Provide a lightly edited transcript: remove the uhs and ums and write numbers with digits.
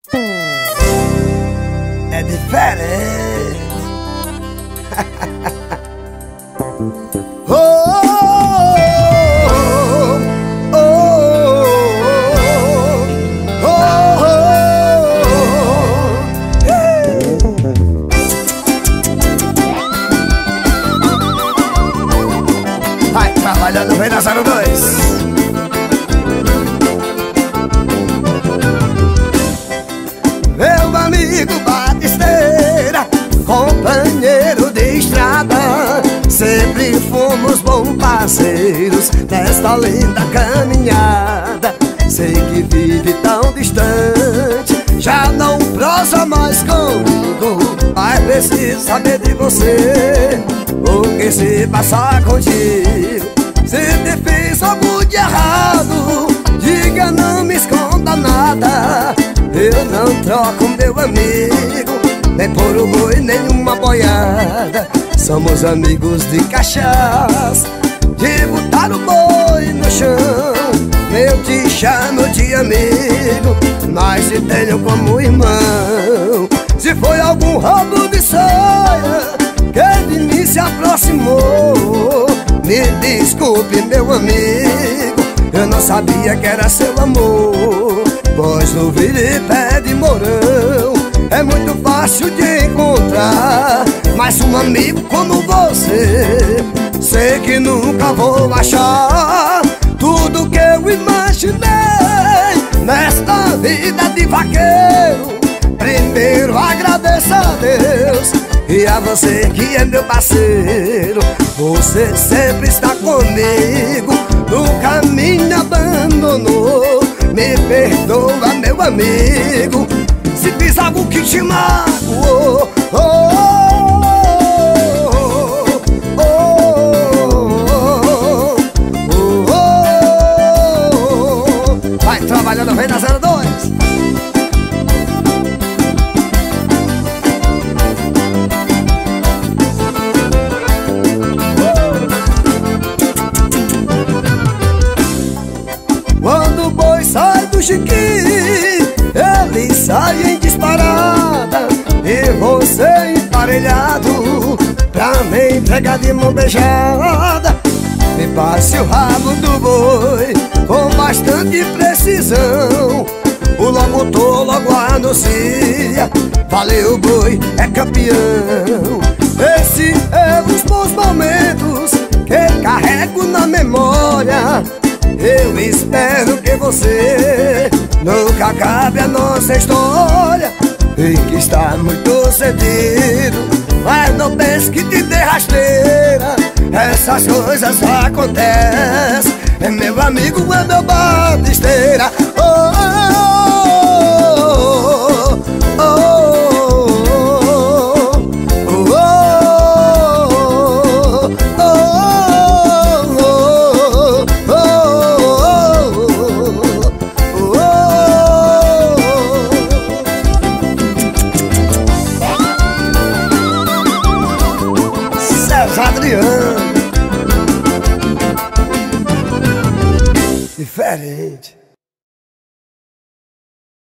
É diferente. Oh, oh, oh, oh, vai trabalhando, vem na 02. Meu amigo Batisteira, companheiro de estrada, sempre fomos bons parceiros nesta linda caminhada. Sei que vive tão distante, já não prosa mais comigo, mas preciso saber de você, o que se passa contigo. Se te fiz algo de errado, diga, não me esconda nada. Eu não troco meu amigo, nem por um boi, nem uma boiada. Somos amigos de cachaça, de botar o boi no chão. Eu te chamo de amigo, mas te tenho como irmão. Se foi algum roubo de sonha que de mim se aproximou, me desculpe, meu amigo, eu não sabia que era seu amor. Pois no Viripé de Mourão é muito fácil de encontrar, mas um amigo como você sei que nunca vou achar. Tudo que eu imaginei nesta vida de vaqueiro, primeiro agradeço a Deus e a você que é meu parceiro. Você sempre está comigo, nunca me abandonou. Me perdoa, meu amigo, se fiz algo que te magoou. Oh, oh, oh, oh, oh. Vai trabalhando, vem na 02. Quando o boi sai do chiquinho, ele sai em disparada, e você emparelhado pra me entregar de mão beijada. Me passe o rabo do boi com bastante precisão, o locutor logo anuncia: valeu, boi é campeão. Esses são os bons momentos que carrego na memória. Eu espero que você nunca acabe a nossa história, e que está muito cedido, mas não pense que te dê rasteira. Essas coisas acontecem, é meu amigo, é meu Batisteira. Oh, oh, oh, oh, Adriano. Diferente.